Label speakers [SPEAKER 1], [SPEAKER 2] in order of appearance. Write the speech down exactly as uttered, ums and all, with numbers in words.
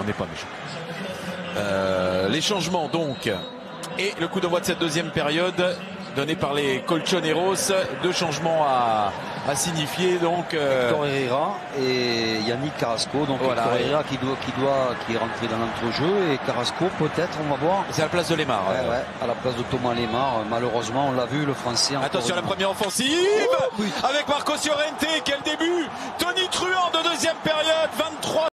[SPEAKER 1] On n'est pas méchant. Euh, les changements donc et le coup d'envoi de cette deuxième période donné par les Colchoneros. Deux changements à, à signifier donc. Euh...
[SPEAKER 2] Hector Herrera et Yannick Carrasco. Donc
[SPEAKER 1] voilà,
[SPEAKER 2] Hector Herrera qui doit, qui doit, qui est rentré dans l'entrejeu et Carrasco peut-être, on va voir.
[SPEAKER 1] C'est à la place de Lemar.
[SPEAKER 2] Ouais, ouais, à la place de Thomas Lemar. Malheureusement, on l'a vu, le Français.
[SPEAKER 1] Attention à la première offensive
[SPEAKER 2] oh, oui.
[SPEAKER 1] avec Marcos Llorente. Quel début! Tony Truant de deuxième période. vingt-trois